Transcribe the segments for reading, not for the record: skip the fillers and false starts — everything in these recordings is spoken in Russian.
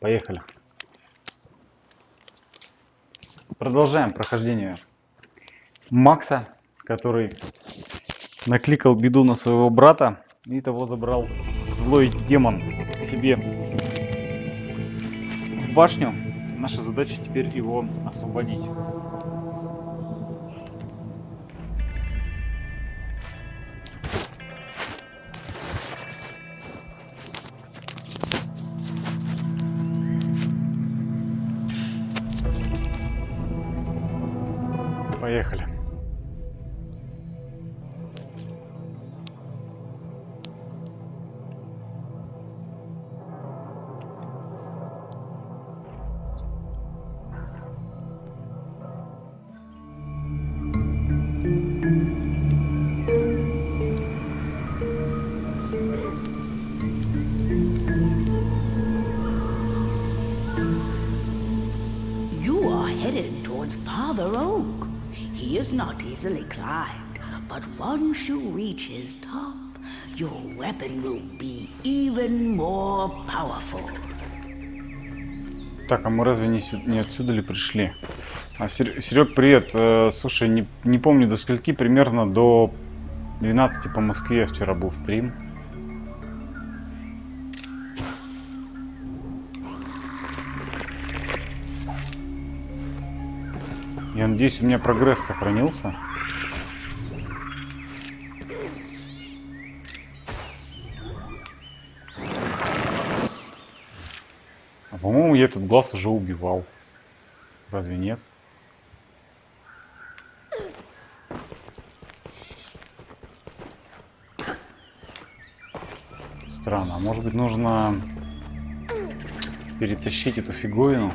Поехали. Продолжаем прохождение Макса, который накликал беду на своего брата и того забрал злой демон к себе в башню. Наша задача теперь его освободить. Поехали. You are headed towards Father Oak. He is not easily climbed, but once you reach his top, your weapon will be even more powerful. Так, а мы разве не отсюда ли пришли? Серег, привет. Слушай, не помню до скольки, примерно до 12 по Москве вчера был стрим. Я надеюсь, у меня прогресс сохранился. А по-моему, я этот глаз уже убивал. Разве нет? Странно. А может быть, нужно перетащить эту фиговину?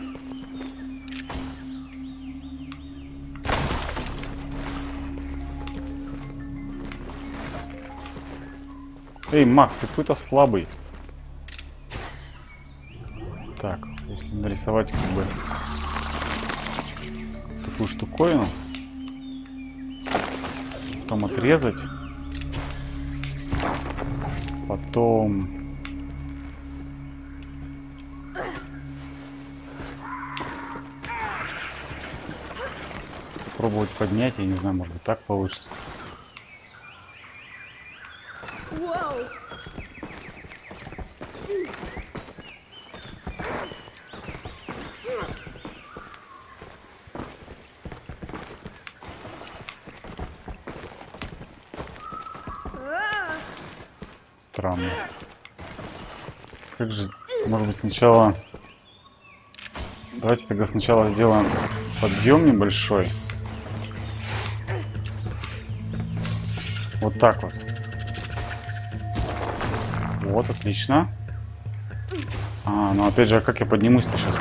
Эй, Макс, ты какой-то слабый. Так, если нарисовать как бы такую штуковину, потом отрезать, потом пробовать поднять, я не знаю, может быть так получится. Странно. Как же, может быть, сначала... Давайте тогда сначала сделаем подъем небольшой. Вот так вот. Вот, отлично. Ну опять же, а как я поднимусь-то сейчас?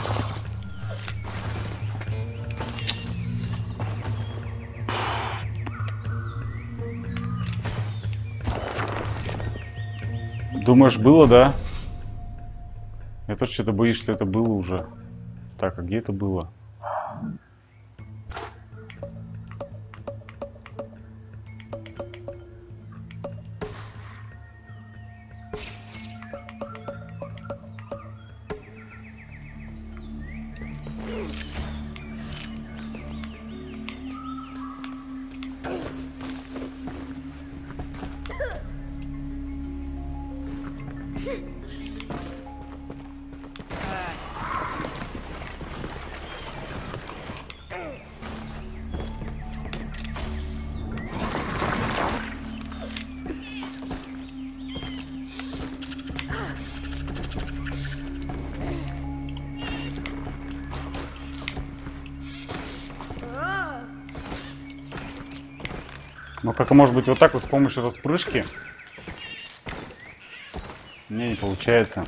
Думаешь, было, да? Я тоже что-то боюсь, что это было уже. Так, а где это было? Ну, как может быть вот так вот с помощью распрыжки? У меня не получается.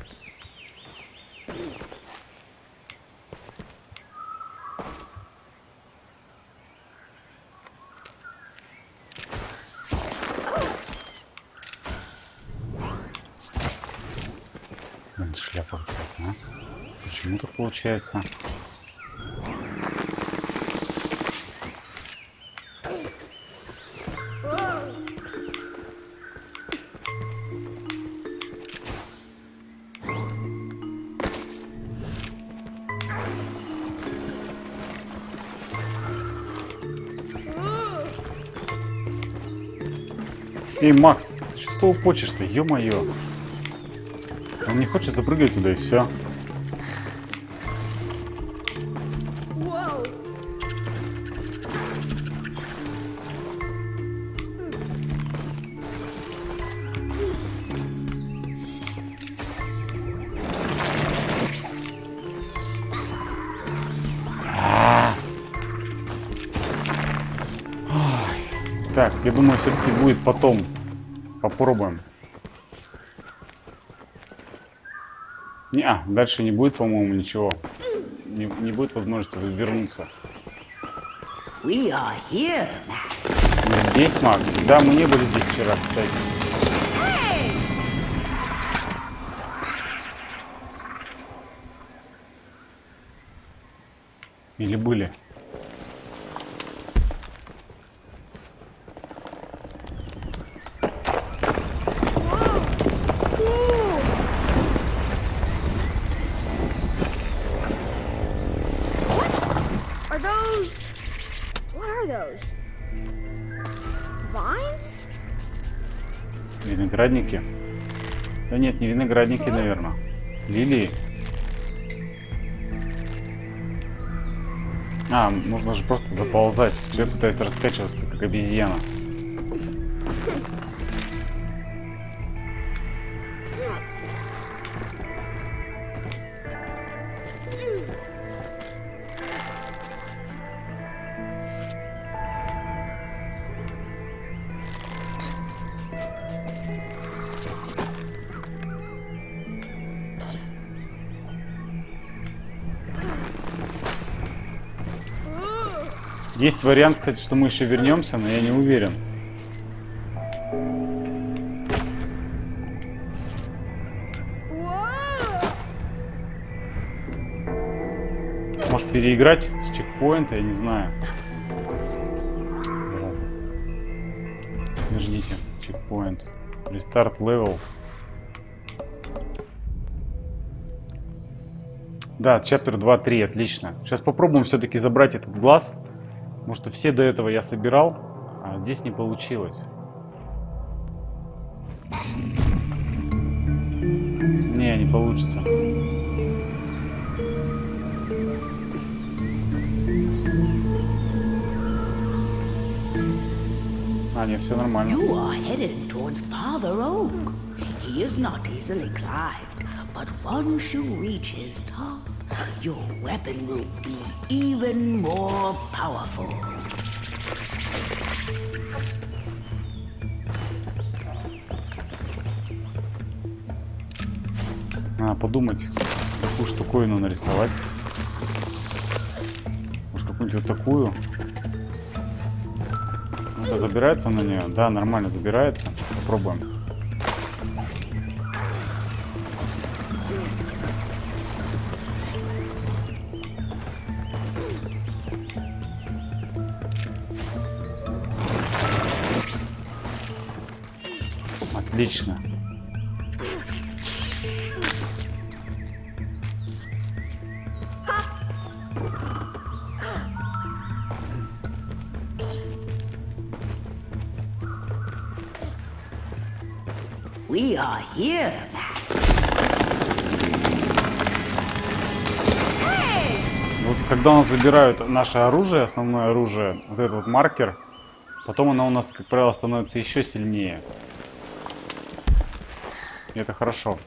Блин, шляпа какая-то, а? Почему так получается? Эй, Макс, ты что почешь-то? Ё-моё. Он не хочет запрыгать туда, и все. Так, я думаю, все-таки будет потом. Попробуем. Дальше не будет, по-моему, ничего. Не будет возможности вернуться. We are here, Мы здесь, Макс. Да, мы не были здесь вчера, кстати. Или были? Виноградники? Да нет, не виноградники, наверное. Лилии. Можно же просто заползать. Я пытаюсь раскачиваться, как обезьяна. Есть вариант, кстати, что мы еще вернемся, но я не уверен. Может переиграть с чекпоинта, я не знаю. Подождите, чекпоинт. Рестарт левел. Да, чаптер 2-3, отлично. Сейчас попробуем все-таки забрать этот глаз. Потому что все до этого я собирал, а здесь не получилось. Не получится. Не, все нормально. You are headed towards Father Oak. He is not easily climbed, but once you reach his top, your weapon will be even more powerful. Надо подумать, какую штуковину нарисовать. Может, какую-нибудь вот такую. Это забирается на нее? Да, нормально забирается. Попробуем. Отлично. We are here. Вот когда у нас забирают наше оружие, основное оружие, вот этот вот маркер, потом оно у нас, как правило, становится еще сильнее. И это хорошо.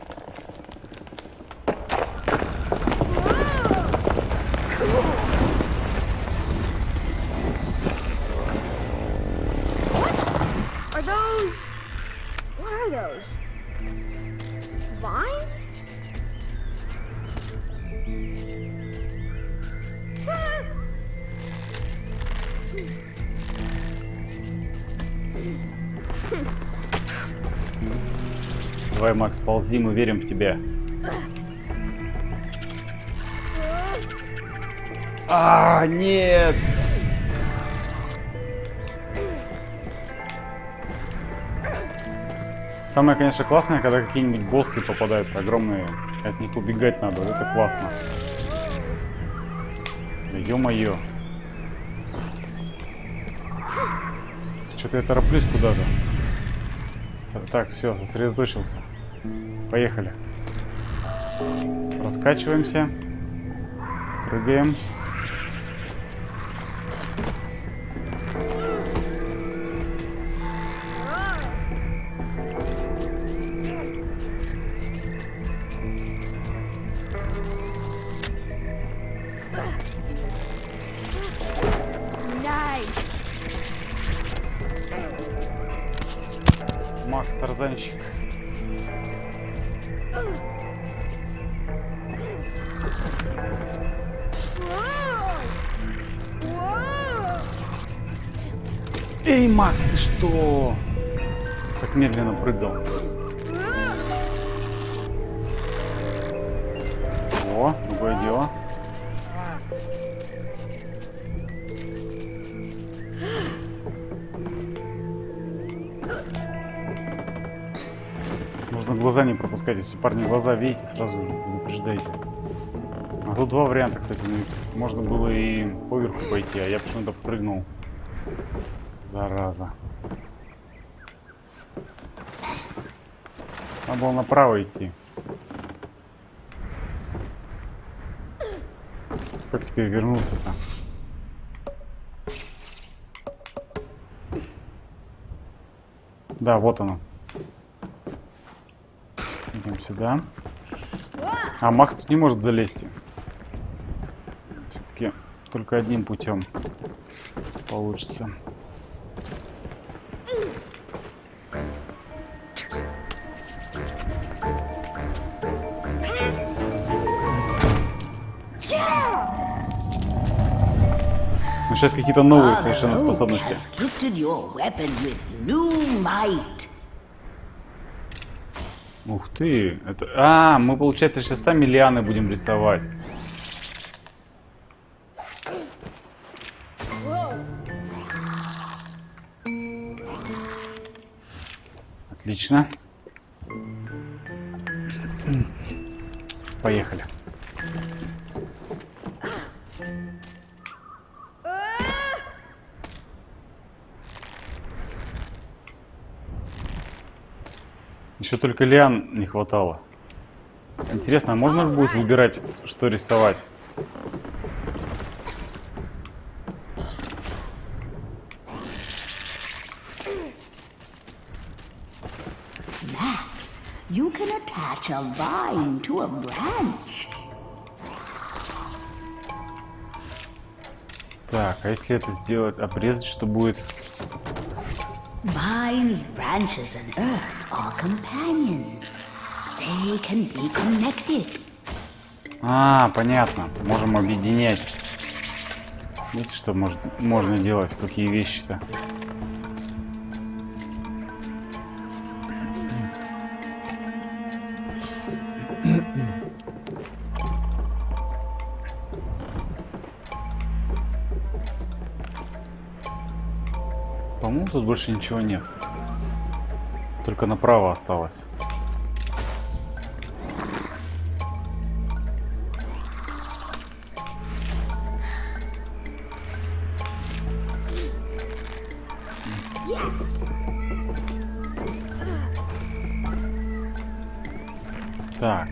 Vines? Давай, Макс, ползи, мы верим в тебя. Нет! Самое, конечно, классное, когда какие-нибудь боссы попадаются огромные, от них убегать надо, вот это классно. Да ё-моё. Что-то я тороплюсь куда-то. Так, все, сосредоточился. Поехали. Раскачиваемся. Прыгаем. Макс Тарзанчик. Эй, Макс, ты что? Так медленно прыгал. О, другое дело. Нужно глаза не пропускать. Если парни глаза видите, сразу предупреждайте. А тут два варианта, кстати. Можно было и поверху пойти, а я почему-то прыгнул. Зараза. Надо было направо идти. Как теперь вернуться-то? Да, вот оно. Идем сюда. А, Макс тут не может залезть. Все-таки только одним путем получится. Ну, сейчас какие-то новые совершенно способности. Ух ты, это... А, мы, получается, сейчас сами лианы будем рисовать. Отлично. Поехали. Еще только лиан не хватало. Интересно, а можно будет выбирать, что рисовать? Max, you can attach a vine to a branch. Так, а если это сделать, обрезать, что будет? Vines, branches, and earth are companions. They can be connected. А, понятно. Можем объединять. Видите, что можно делать? Какие вещи-то? По-моему, тут больше ничего нет. Только направо осталось. Yes. Так.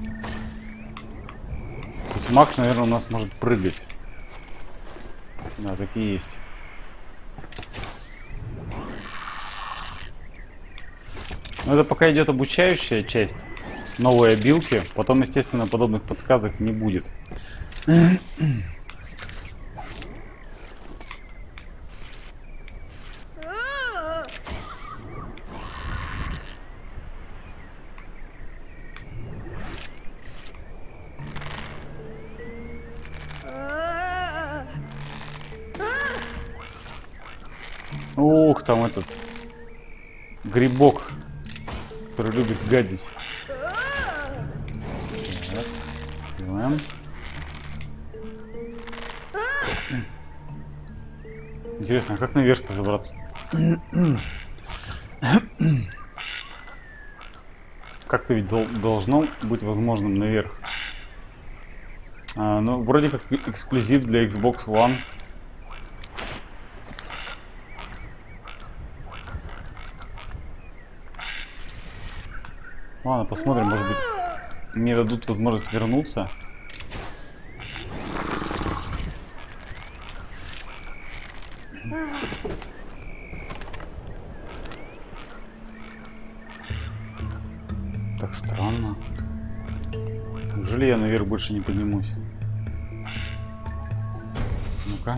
То есть Макс, наверное, у нас может прыгать. Да, такие есть. Но это пока идет обучающая часть, новые обилки, потом, естественно, подобных подсказок не будет. Ух, там этот грибок, который любит гадить. Так, делаем. Интересно, а как наверх-то забраться? Как-то ведь должно быть возможным наверх. Ну, вроде как эксклюзив для Xbox One. Ладно, посмотрим, может быть, мне дадут возможность вернуться. Так странно. Неужели я наверх больше не поднимусь? Ну-ка.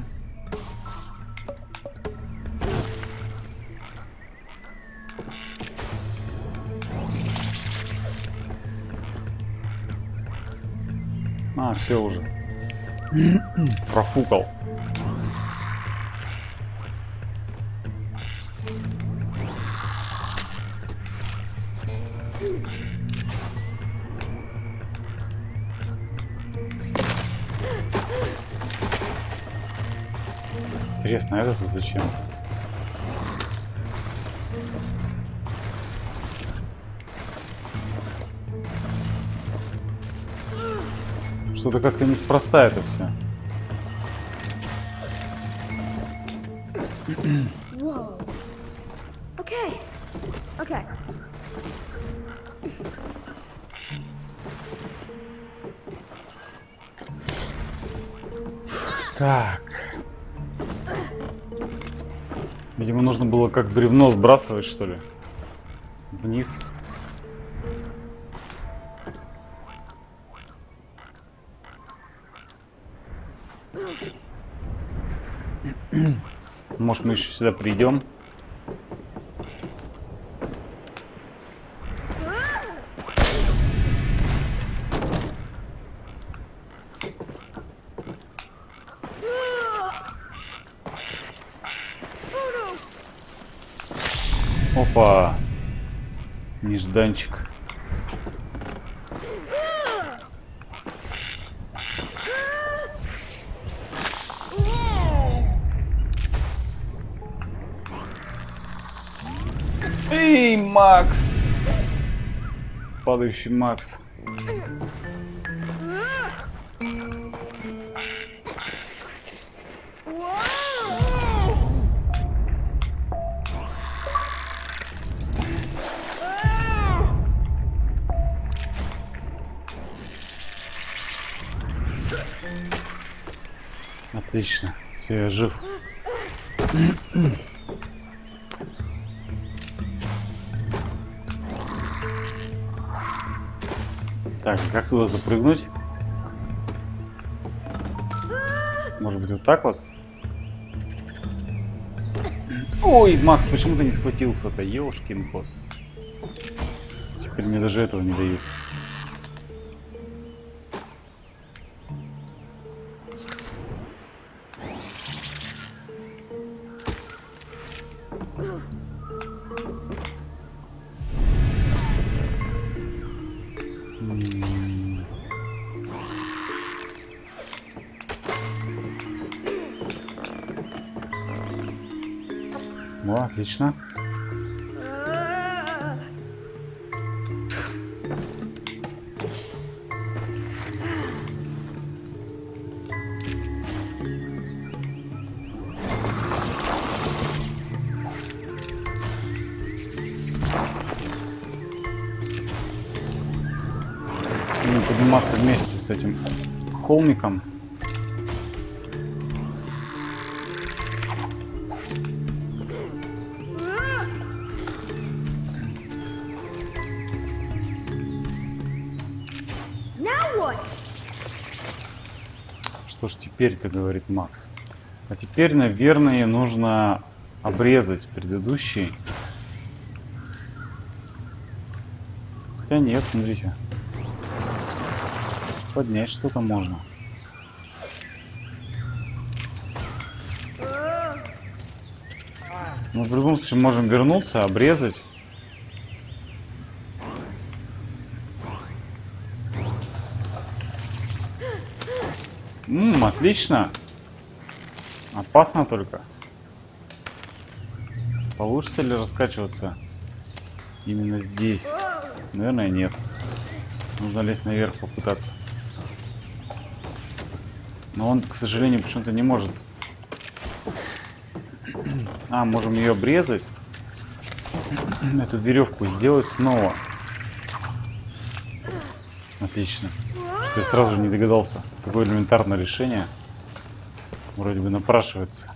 А, все уже. Профукал. Интересно, это-то зачем? Что-то как-то неспроста это все. Whoa. Okay. Okay. Так. Видимо, нужно было как бревно сбрасывать, что ли? Вниз. Может, мы еще сюда придем? Опа! Нежданчик. Эй, Макс! Падающий Макс. Отлично. Все, я жив. Так, как туда запрыгнуть? Может быть, вот так вот? Ой, Макс, почему ты не схватился-то? Ёшкин кот. Теперь мне даже этого не дают. О, отлично. Будем подниматься вместе с этим холмиком. Что ж теперь-то, говорит Макс. А теперь, наверное, нужно обрезать предыдущий. Хотя нет, смотрите. Поднять что-то можно. Но в любом случае можем вернуться, обрезать. Отлично. Опасно только. Получится ли раскачиваться именно здесь? Наверное, нет. Нужно лезть наверх, попытаться. Но он, к сожалению, почему-то не может. А, можем ее обрезать. Эту веревку сделать снова. Отлично. Я сразу же не догадался. Такое элементарное решение вроде бы напрашивается.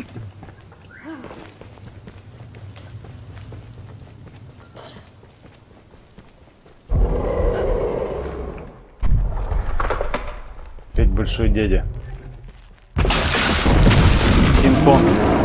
Опять большой дядя. Пинг-понг.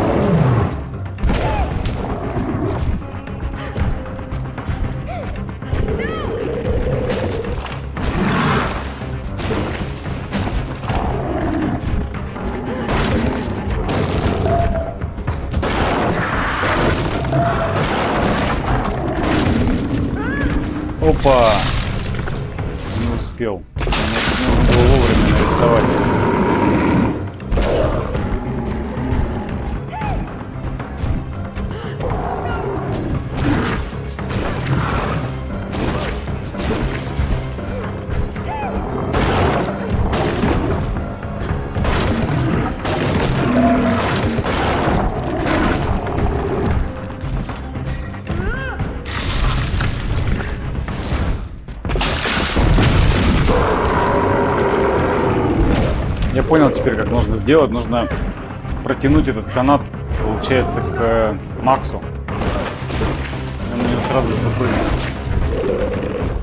Опа! Не успел. Нужно было вовремя нарисовать. Я понял теперь, как нужно сделать. Нужно протянуть этот канат, получается, к Максу. Он на него сразу запрыгнет.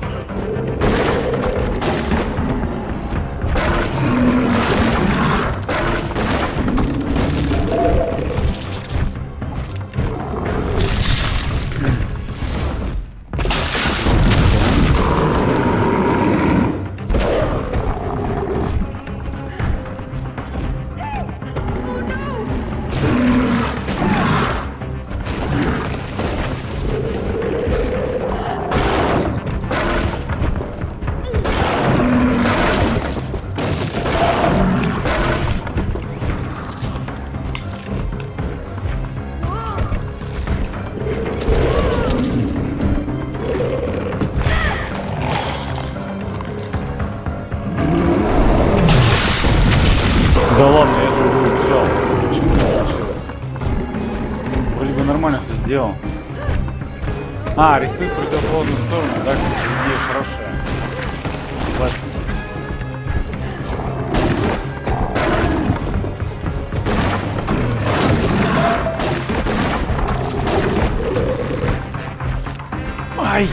Да ладно, я же уже убежал. Почему не получилось? Вроде бы нормально все сделал. А, рисует в противоположную сторону, да? Идея хорошая. Ладно. Ай!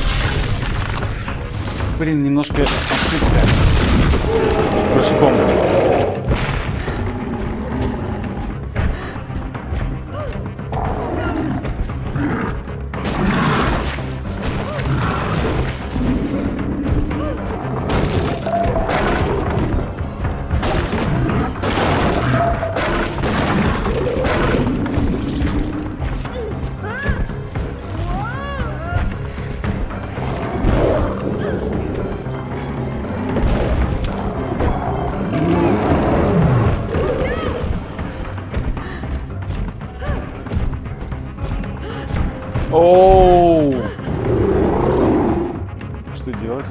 Блин, немножко ошибся. Прыжком. Оу! Что делать?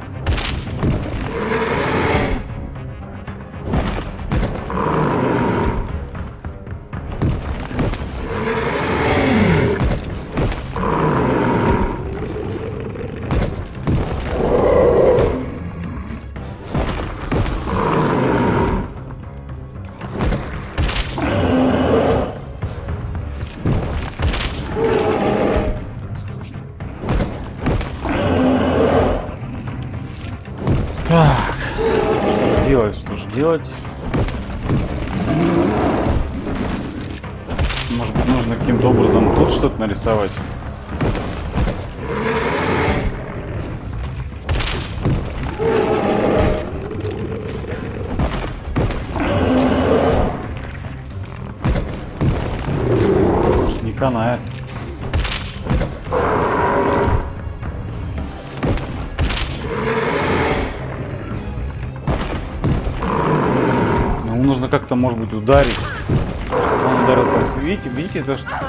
Так, что же делать? Может быть, нужно каким-то образом тут что-то нарисовать? Не канает. Нужно как-то, может быть, ударить. Он ударил там. Видите, это что?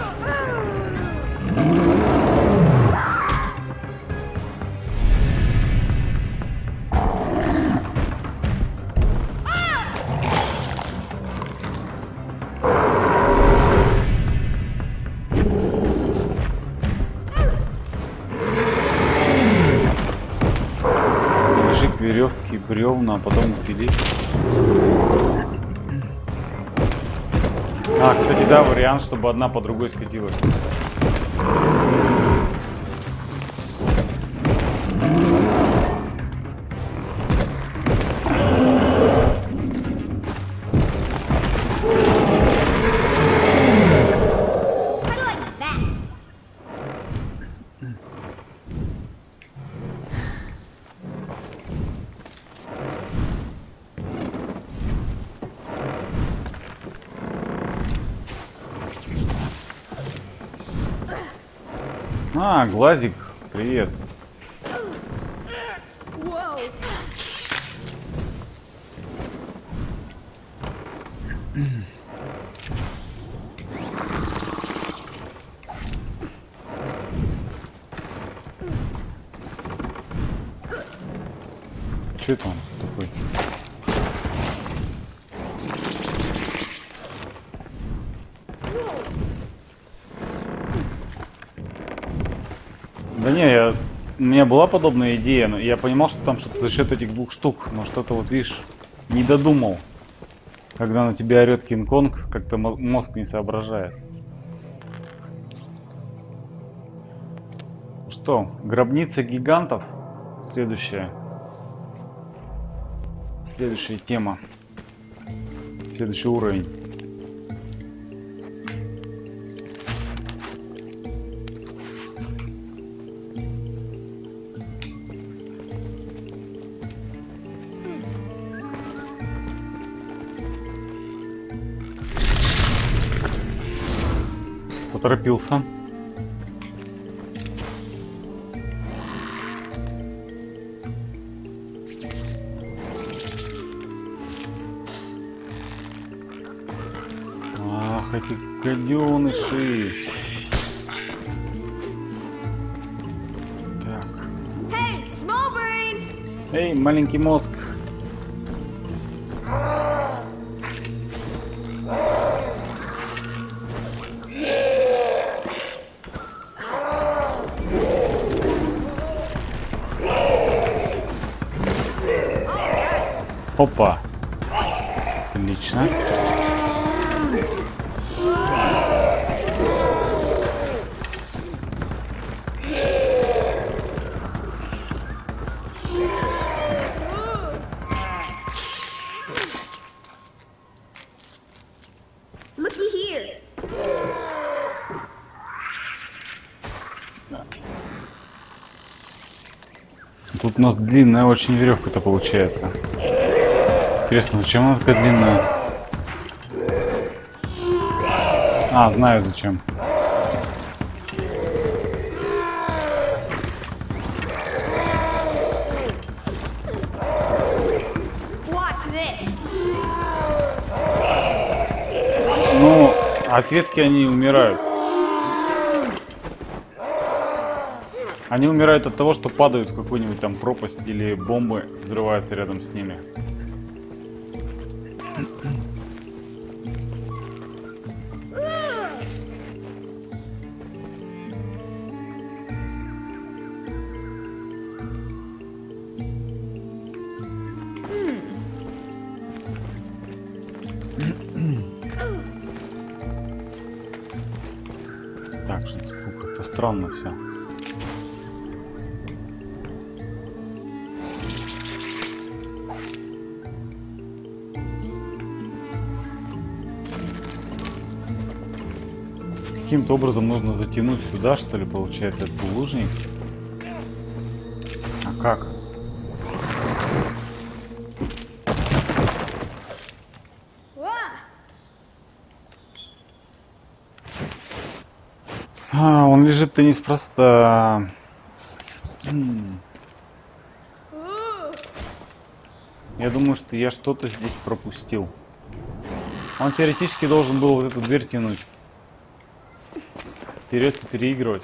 Мужик веревки бревна, а потом пилить. А, кстати, да, вариант, чтобы одна по другой скатилась. А, глазик, привет. Что это он такой? Да не, у меня была подобная идея, но я понимал, что там что-то за счет этих двух штук, но что-то вот видишь, не додумал. Когда на тебя орет Кинг-Конг, как-то мозг не соображает. Что, гробница гигантов? Следующая тема. Следующий уровень. Поторопился. Ах, эти гаденыши. Так. Эй, маленький мозг. Опа. Отлично. Тут у нас длинная очень веревка-то получается. Интересно, зачем она такая длинная? А, знаю зачем. Ну, от ветки они умирают. Они умирают от того, что падают в какую-нибудь там пропасть или бомбы взрываются рядом с ними. Так, что-то как-то странно все. Каким-то образом нужно затянуть сюда, что ли, получается, этот булыжник. А как? А, он лежит-то неспроста. Я думаю, что я что-то здесь пропустил. Он теоретически должен был вот эту дверь тянуть. Придется переигрывать.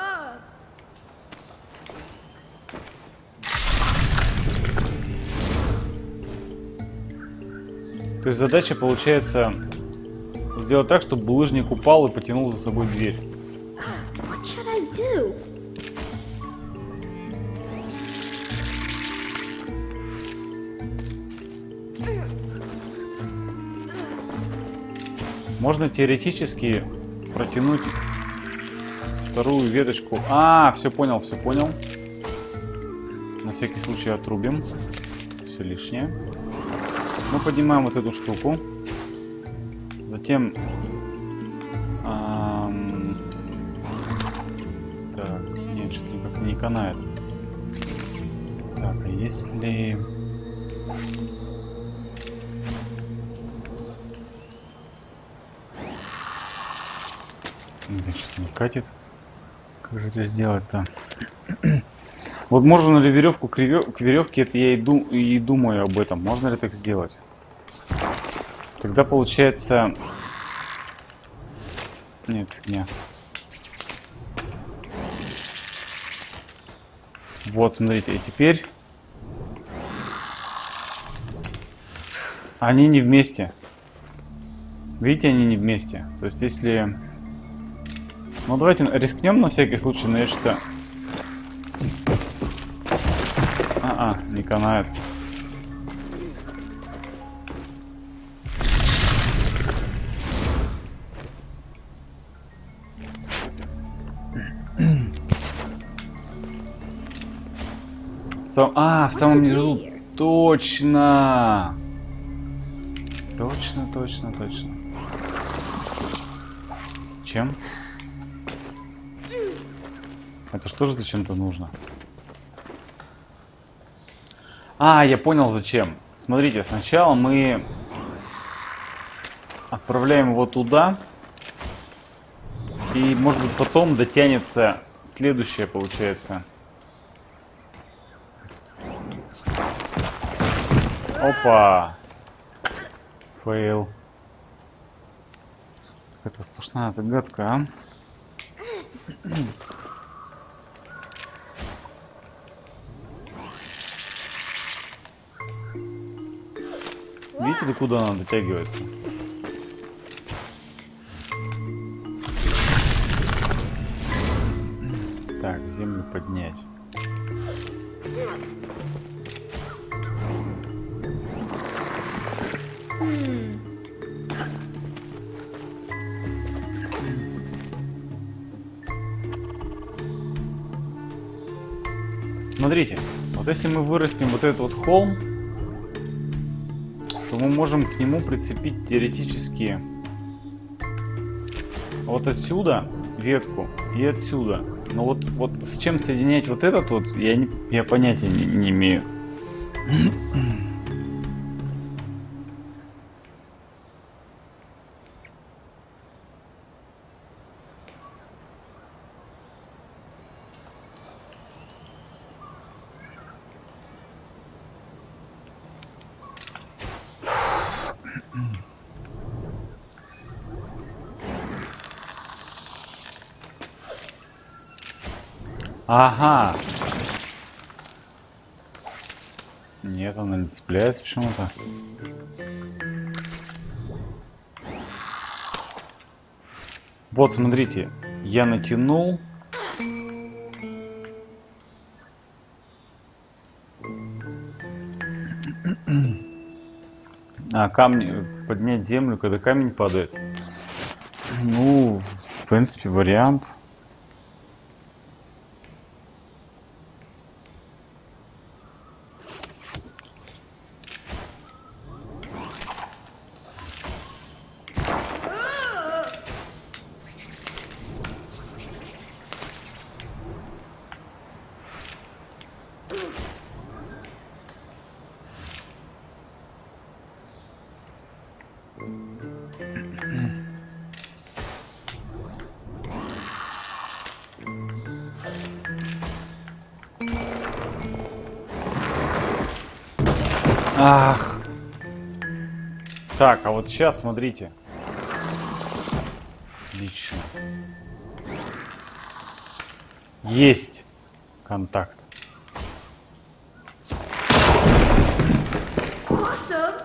То есть задача получается сделать так, чтобы булыжник упал и потянул за собой дверь. Можно теоретически протянуть вторую веточку. А, все понял, все понял. На всякий случай отрубим. Все лишнее. Мы поднимаем вот эту штуку. Затем... Так, нет, что-то никак не канает. Так, а если... Нет, что-то не катит. Как же это сделать-то? Вот можно ли веревку к веревке, это я и думаю об этом. Можно ли так сделать? Тогда получается... Нет, фигня. Вот, смотрите, и теперь... Они не вместе. Видите, они не вместе. То есть, если... Ну, давайте рискнем на всякий случай, но я что-то... не канает. В самом низу. Точно! Точно. С чем? Это что же зачем-то нужно? Я понял зачем. Смотрите, сначала мы отправляем его туда. И может быть потом дотянется следующее, получается. Опа! Фейл. Это сплошная загадка, а? Видите, до куда она дотягивается? Так, землю поднять. Смотрите, вот если мы вырастим вот этот вот холм, то мы можем к нему прицепить теоретически вот отсюда ветку и отсюда. Но вот с чем соединять вот этот вот, я понятия не имею. Ага. Нет, она не цепляется почему-то. Вот, смотрите, я натянул. Камни, поднять землю, когда камень падает. Ну, в принципе, вариант. Ах. Так, а вот сейчас смотрите. Отлично. Есть контакт. Awesome.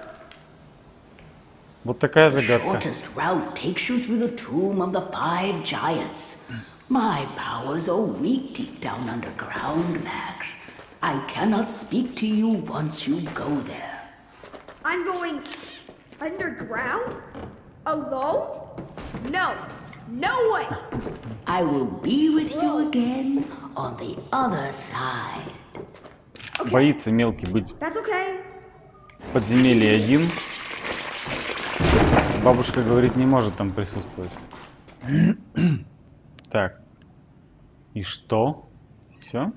Вот такая загадка. Shortest route takes you through the tomb of the 5 giants. My powers are weak deep down underground, Max. I cannot speak to you once you go there. I'm going underground? Alone? No. No way. I will be with you again on the other side. Okay. Боится мелкий быть That's okay. в подземелье один. Бабушка говорит, не может там присутствовать. Так. И что? Все?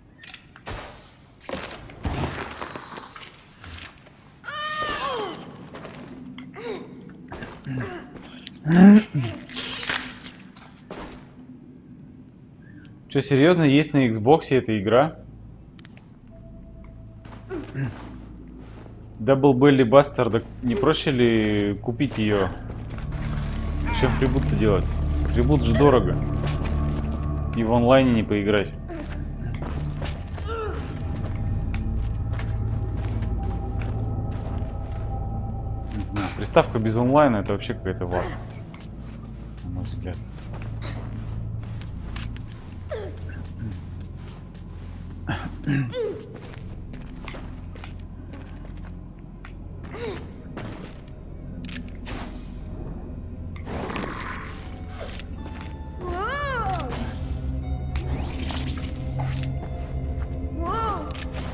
Что, серьезно, есть на Xbox эта игра? Double Belly Buster, да не проще ли купить ее? Чем фрибут-то делать? Фрибут же дорого. И в онлайне не поиграть. Не знаю, приставка без онлайна это вообще какая-то вата. На мой взгляд. Whoa. Whoa.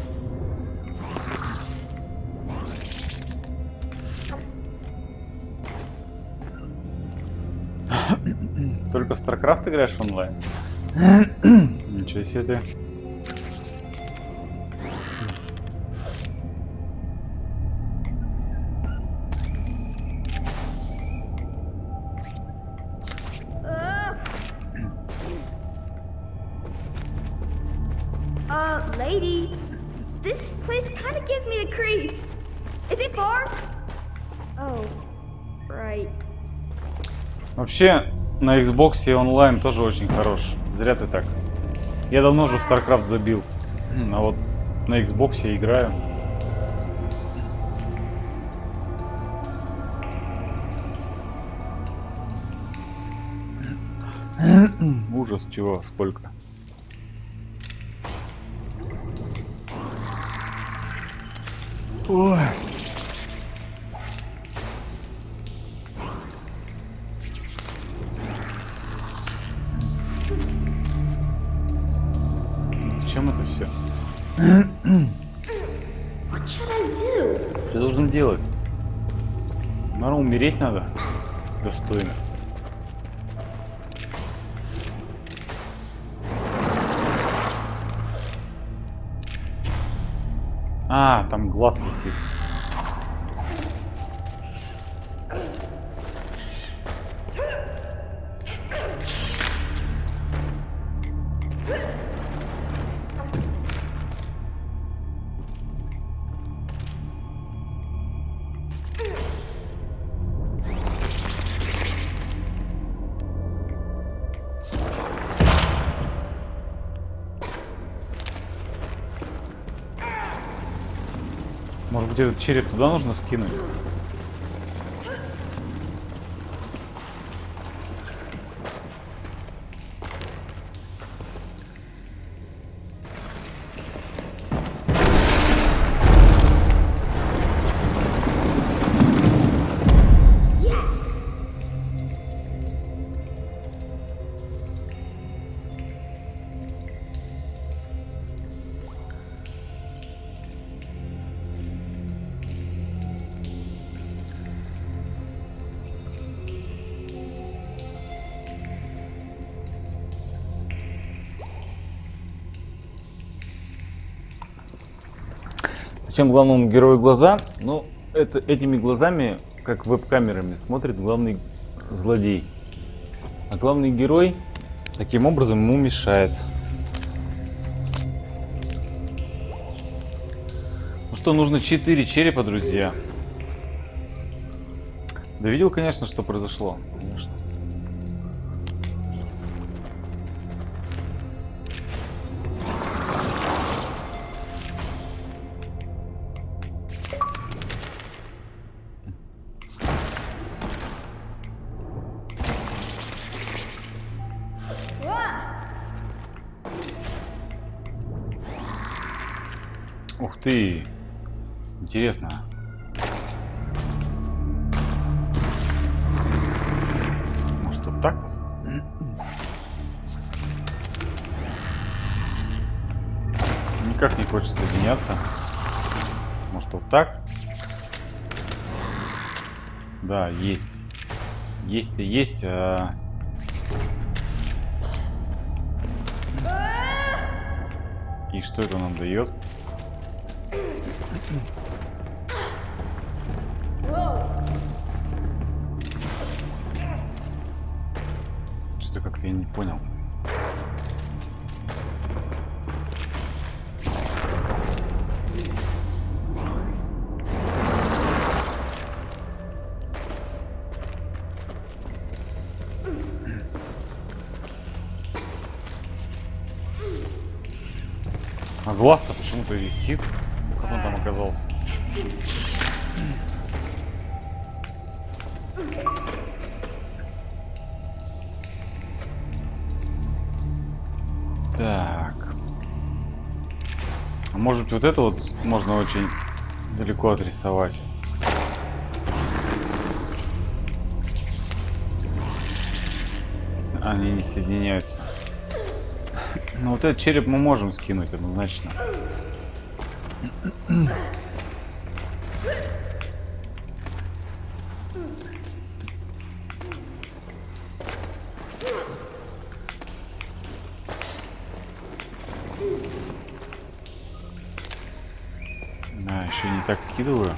Только в StarCraft играешь онлайн? Ничего себе ты. Lady, this place kind of gives me the creeps. Is it far? Oh, right. Вообще, на Xbox онлайн тоже очень хорош. Зря ты так. Я давно уже в StarCraft забил. А вот на Xbox я играю. Ужас, чего, сколько. Ой. Зачем это все? What should I do? Что должен делать? Наверное, умереть надо достойно. А, там глаз висит. Может быть, этот череп туда нужно скинуть? Yes. Зачем главному герою глаза? Ну, этими глазами, как веб-камерами, смотрит главный злодей. А главный герой таким образом ему мешает. Ну что, нужно 4 черепа, друзья. Да видел, конечно, что произошло. Конечно. Ух ты! Интересно. никак не хочет соединяться. Может, вот так? Да, есть. Есть и есть. И что это нам дает? Что-то как-то я не понял. А глаз-то почему-то висит. Как он там оказался? Так. А может быть, вот это вот можно очень далеко отрисовать? Они не соединяются. Ну вот этот череп мы можем скинуть однозначно. Да, еще не так скидываю.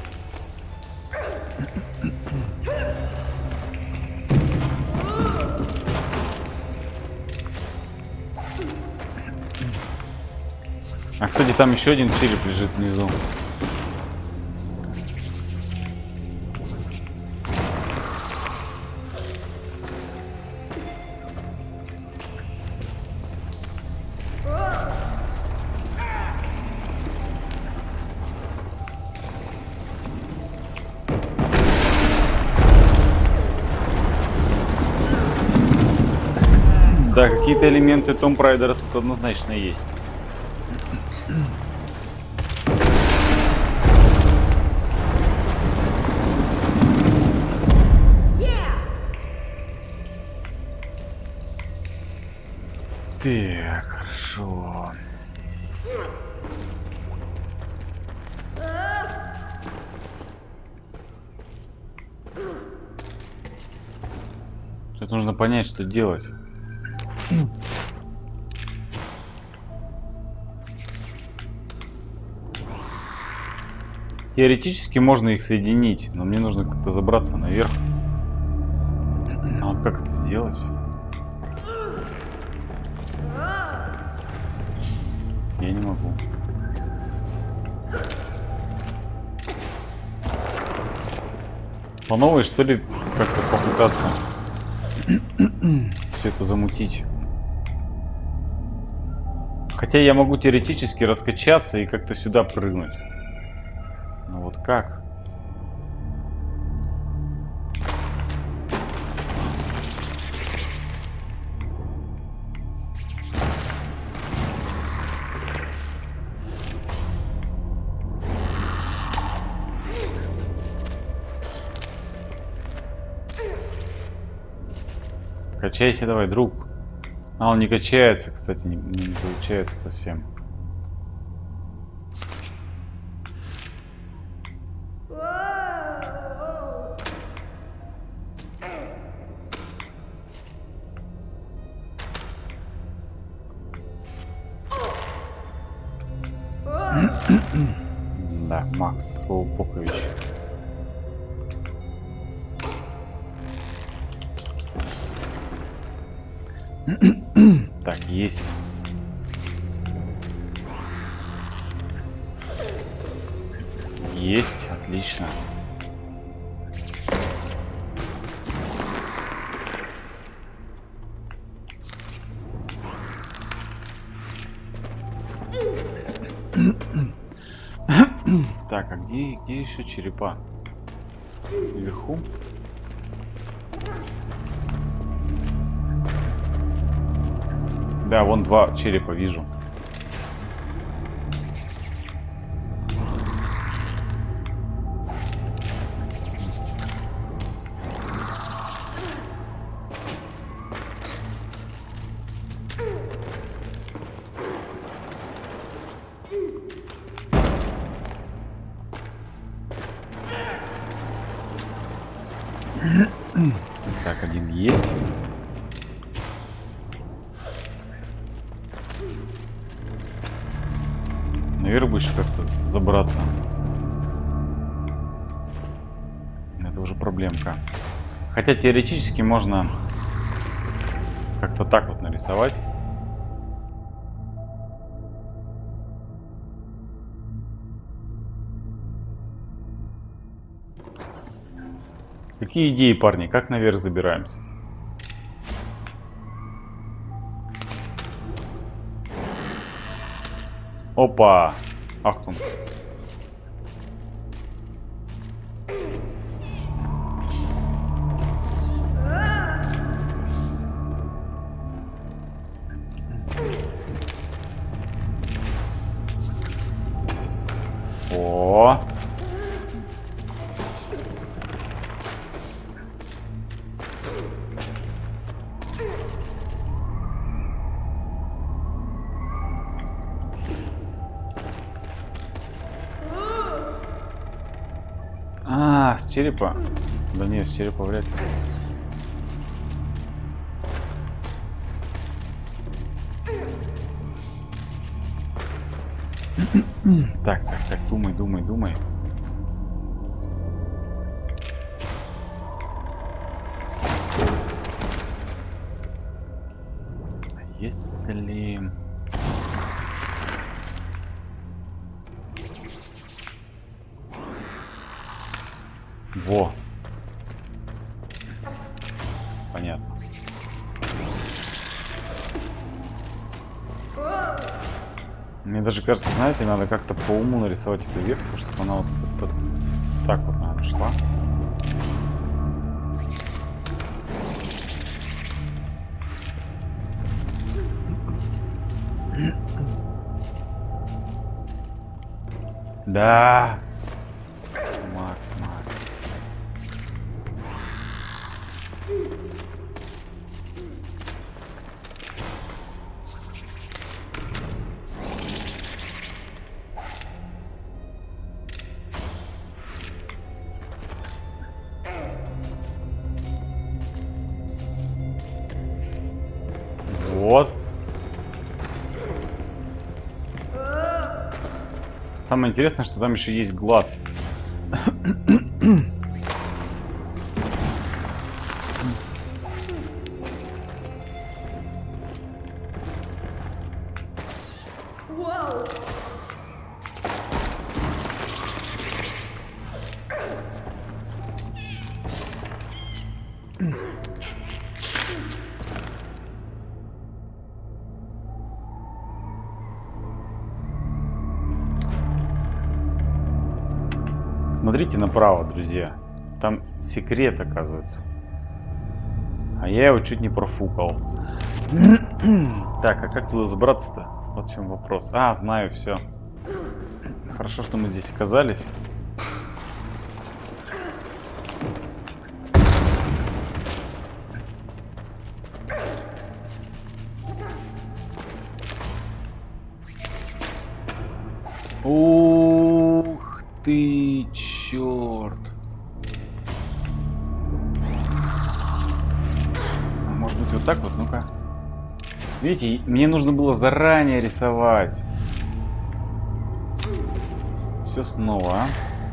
А, кстати, там еще один череп лежит внизу. Да, какие-то элементы Tomb Raider тут однозначно есть. Так, хорошо. Сейчас нужно понять, что делать. Теоретически можно их соединить, но мне нужно как-то забраться наверх. А вот как это сделать? Я не могу. По новой, что ли, как-то попытаться все это замутить. Хотя я могу теоретически раскачаться и как-то сюда прыгнуть. Но вот как? Качайся давай, друг. А он не качается, кстати, не получается совсем. Да, Макс Слоупокович. Так, есть. Есть, отлично. Так, а где еще черепа? Вверху? Да, вон два черепа вижу. Так, один есть. Наверх бы еще как-то забраться. Это уже проблемка. Хотя теоретически можно как-то так вот нарисовать. Какие идеи, парни? Как наверх забираемся? Опа! Ахтун. О! А, с черепа? Да нет, с черепа вряд ли. Так, думай. Если... Во. Понятно. Мне даже кажется, знаете, надо как-то по уму нарисовать эту ветку, чтобы она вот так вот, наверное, шла. Да. Макс. Вот. Самое интересное, что там еще есть глаз. Смотрите направо, друзья. Там секрет, оказывается. А я его чуть не профукал. Так, а как туда забраться-то? Вот в чем вопрос. А, знаю, все. Хорошо, что мы здесь оказались. Ух ты, черт. Может быть, вот так вот? Ну-ка. Видите, мне нужно было заранее рисовать. Все снова, а?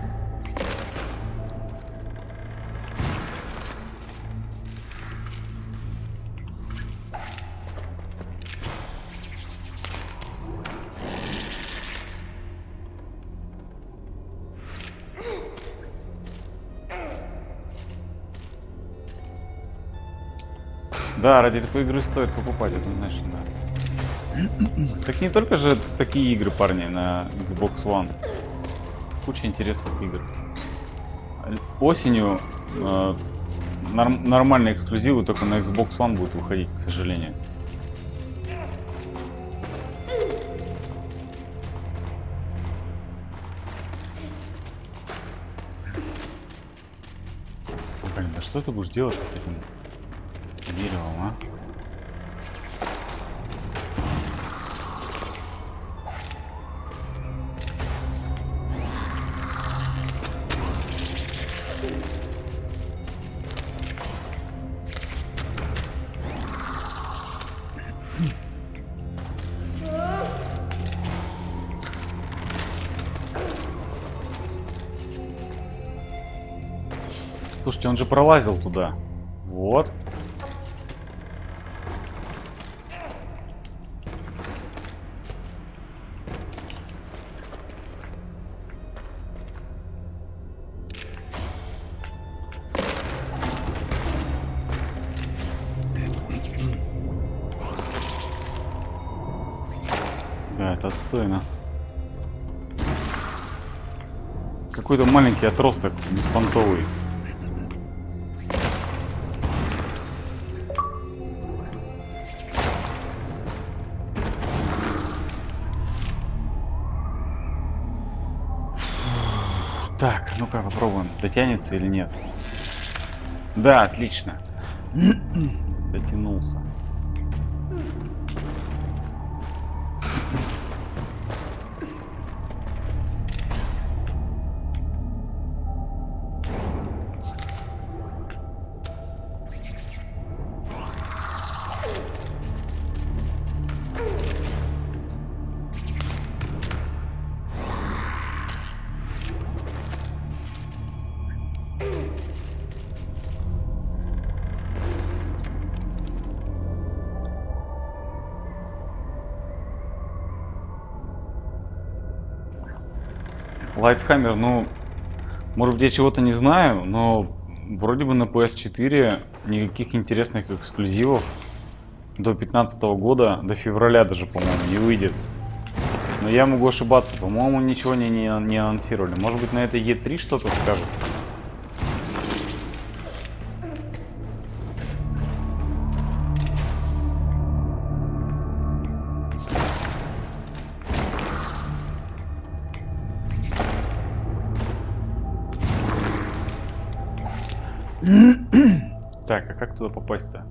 Да, ради такой игры стоит покупать, однозначно, да. Так не только же такие игры, парни, на Xbox One. Куча интересных игр. Осенью нормальные эксклюзивы только на Xbox One будут выходить, к сожалению. Блин, да что ты будешь делать с этим деревом, а? Слушайте, он же пролазил туда. Вот. Да, это отстойно. Какой-то маленький отросток беспонтовый. Так, ну-ка попробуем, дотянется или нет. Да, отлично. Дотянулся. Лайтхаммер, ну, может быть, я чего-то не знаю, но вроде бы на PS4 никаких интересных эксклюзивов до 2015 года, до февраля даже, по-моему, не выйдет. Но я могу ошибаться, по-моему, ничего не анонсировали. Может быть, на этой E3 что-то скажут? Так, а как туда попасть-то?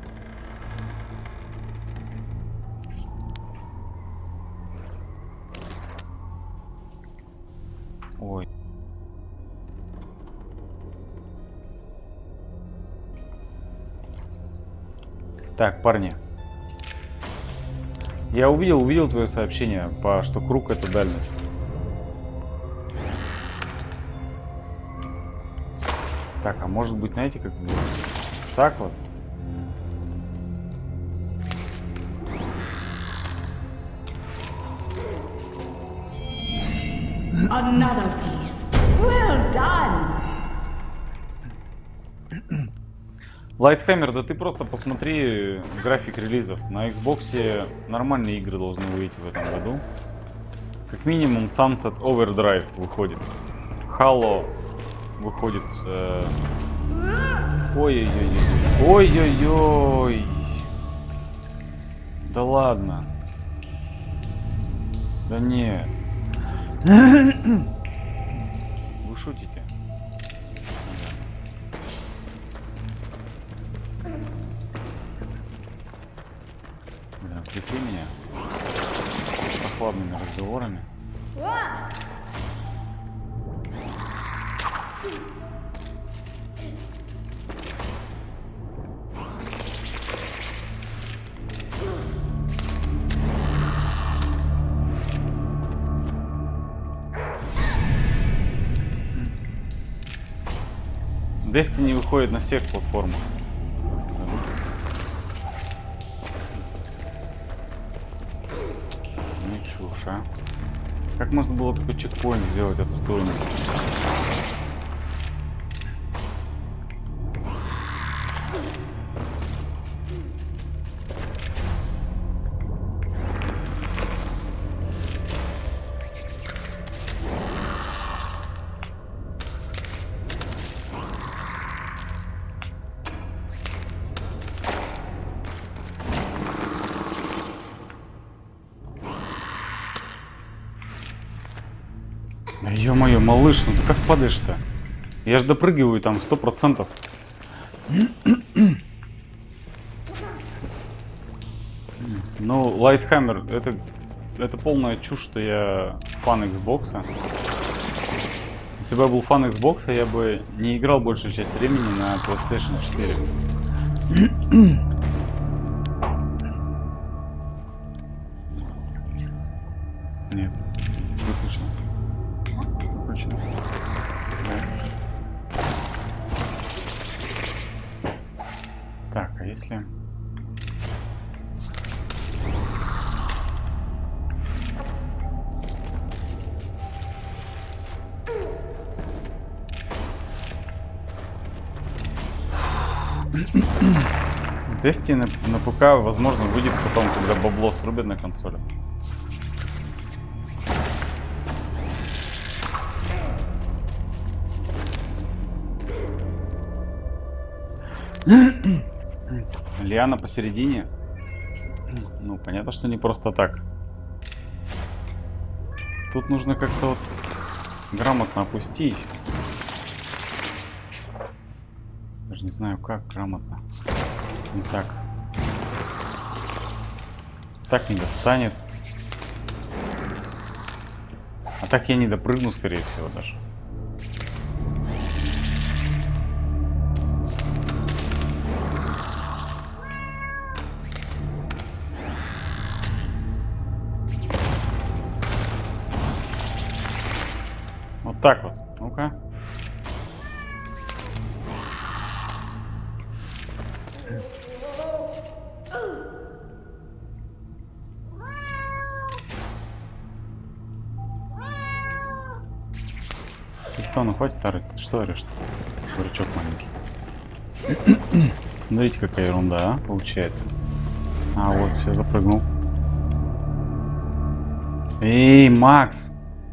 Ой. Так, парни. Я увидел твое сообщение, что круг это дальность. Так, а может быть, знаете, как сделать? Так вот. Another piece. Well done. Лайтхаммер, да ты просто посмотри график релизов. На Xbox нормальные игры должны выйти в этом году. Как минимум Sunset Overdrive выходит. Halo выходит. Ой-ой-ой. Ой-ой-ой. Да ладно. Да нет. Вы шутите? Бля, прикинь меня с прохладными разговорами. Destiny выходит на всех платформах. Ну чушь, а. Как можно было такой чекпоинт сделать отстойный? Да ё-моё, малыш, ну ты как падаешь-то? Я же допрыгиваю там 100%. Ну, Лайтхаммер, это полная чушь, что я фан Xbox. Если бы я был фан Xbox, я бы не играл большую часть времени на PlayStation 4. Нет, выключено. Выключено. Да. а если... Destiny на ПК, возможно, выйдет потом, когда бабло срубят на консоли. Лиана посередине. Ну, понятно, что не просто так. Тут нужно как-то вот грамотно опустить. Даже не знаю, как грамотно. Не так. Так не достанет. А так я не допрыгну, скорее всего, даже. Вот так вот. Ну-ка. Ну хватит орать, ты что орешь-то? Дурачок маленький. Смотрите, какая ерунда, а, получается. А, вот, все, запрыгнул. Эй, Макс!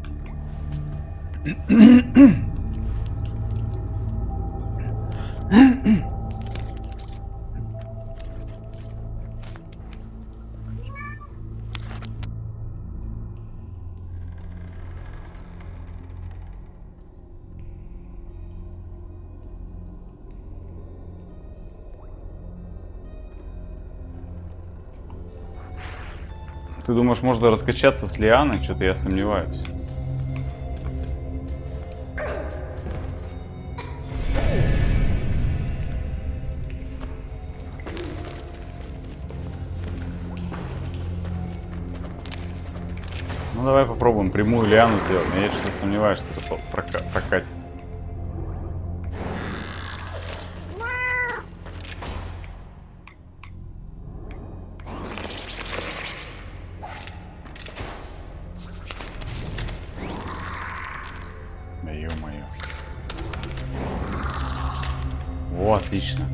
Ты думаешь, можно раскачаться с Лианой? Что-то я сомневаюсь. Ну давай попробуем прямую Лиану сделать. Но я что-то сомневаюсь, что это прокатит. Ё-моё. О, отлично.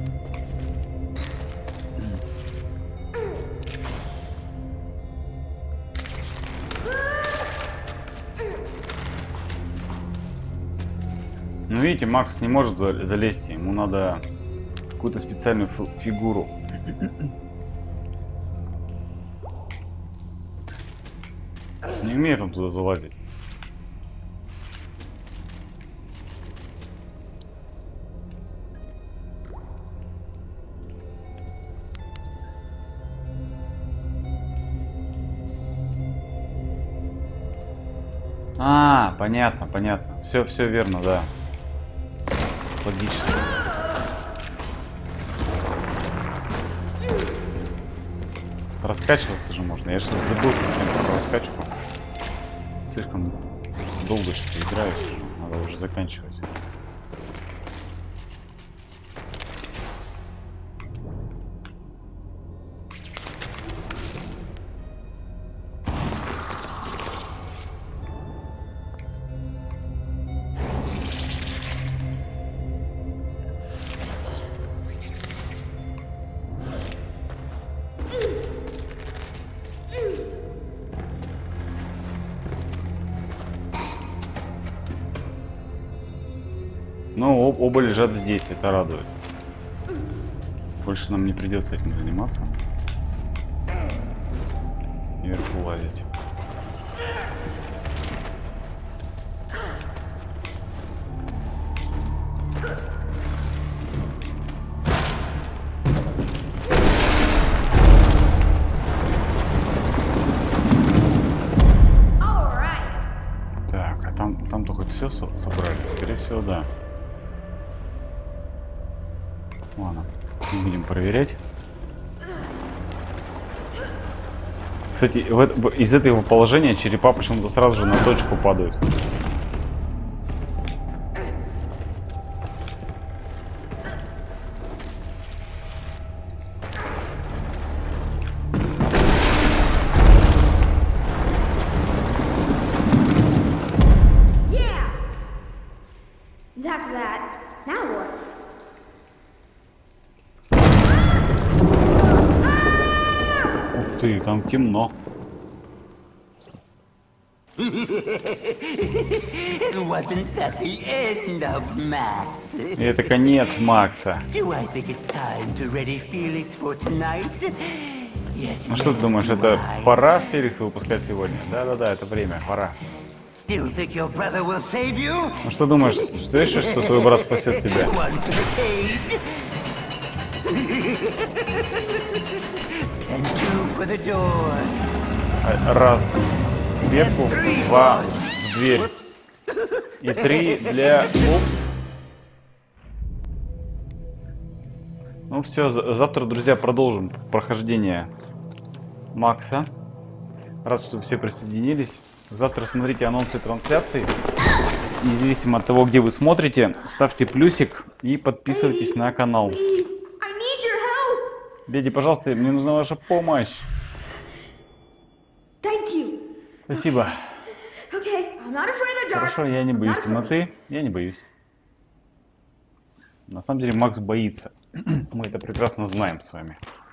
Ну видите, Макс не может залезть, ему надо какую-то специальную фигуру. Не умеет он туда залазить. А, понятно, понятно. Все верно, да. Логично. Раскачиваться же можно. Я что-то забыл совсем про раскачку. Слишком долго что-то играюсь. Надо уже заканчивать. Ну, оба лежат здесь, это радует. Больше нам не придется этим заниматься. Вверху лазить. Так, а там-то хоть все собрали? Скорее всего, да. Ладно, будем проверять. Кстати, из этого положения черепа почему-то сразу же на точку падают. ты, там темно. Wasn't that the end of Max? И это конец Макса. Do I think it's time to ready Felix for tonight? Yes, Ну что ты yes, думаешь, do это I? пора Феликса выпускать сегодня? Да-да-да, это время, пора. Still think your brother will save you? Ну что думаешь, слышишь, что твой брат спасет тебя? One for the cage. And two for the door. Раз в клетку, два в дверь. И 3 для... Упс. Ну все, завтра, друзья, продолжим прохождение Макса. Рад, что все присоединились. Завтра смотрите анонсы трансляций. Независимо от того, где вы смотрите, ставьте плюсик и подписывайтесь на канал. Леди, пожалуйста, мне нужна ваша помощь. Спасибо. Хорошо, я не боюсь темноты. Я не боюсь. На самом деле Макс боится. Мы это прекрасно знаем с вами.